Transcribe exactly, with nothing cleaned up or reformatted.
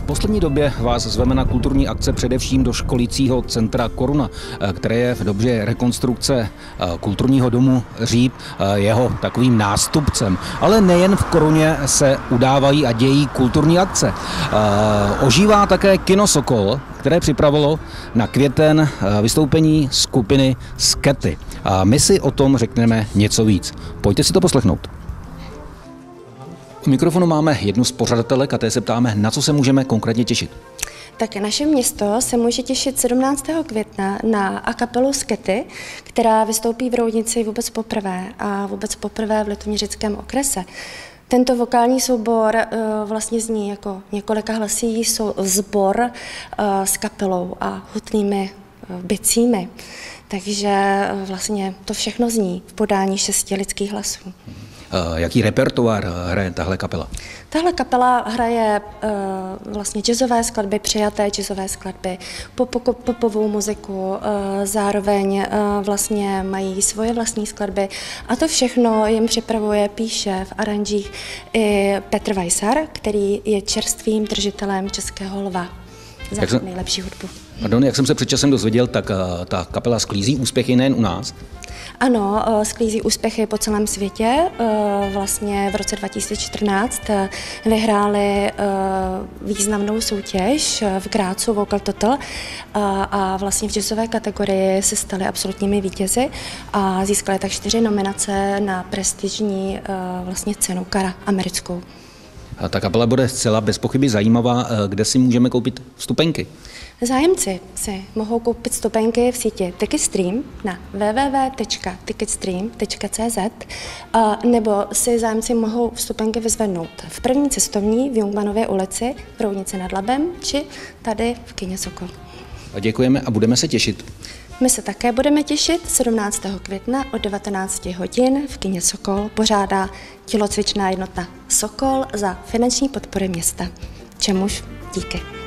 poslední době vás zveme na kulturní akce především do školicího centra Koruna, které je v době rekonstrukce kulturního domu Říp jeho takovým nástupcem. Ale nejen v Koruně se udávají a dějí kulturní akce. Ožívá také Kino Sokol, které připravilo na květen vystoupení skupiny Skety. A my si o tom řekneme něco víc. Pojďte si to poslechnout. U mikrofonu máme jednu z pořadatelek a té se ptáme, na co se můžeme konkrétně těšit. Tak naše město se může těšit sedmnáctého května na a kapelu Skety, která vystoupí v Roudnici vůbec poprvé a vůbec poprvé v Litoměřickém okrese. Tento vokální soubor uh, vlastně zní jako několika hlasí sbor uh, s kapelou a hutnými uh, bicími. Takže uh, vlastně to všechno zní v podání šesti lidských hlasů. Jaký repertoár hraje tahle kapela? Tahle kapela hraje uh, vlastně jazzové skladby, přijaté jazzové skladby, pop, popovou muziku, uh, zároveň uh, vlastně mají svoje vlastní skladby a to všechno jim připravuje, píše v aranžích i Petr Weissar, který je čerstvým držitelem Českého lva za jsem, nejlepší hudbu. Pardon, jak jsem se před časem dozvěděl, tak uh, ta kapela sklízí úspěchy nejen u nás. Ano, sklízí úspěchy po celém světě. Vlastně v roce dva tisíce čtrnáct vyhráli významnou soutěž v Grácu Vocal Total a vlastně v jazzové kategorii se stali absolutními vítězi a získali tak čtyři nominace na prestižní vlastně cenu Kara americkou. A ta kapela bude zcela bez pochyby zajímavá. Kde si můžeme koupit vstupenky? Zájemci si mohou koupit vstupenky v síti Ticketstream na w w w tečka ticketstream tečka c z nebo si zájemci mohou vstupenky vyzvednout v první cestovní v Jungmannově ulici v Roudnici nad Labem či tady v kině Sokol. A děkujeme a budeme se těšit. My se také budeme těšit sedmnáctého května od devatenácti hodin v kině Sokol pořádá tělocvičná jednota Sokol za finanční podpory města. Čemuž díky.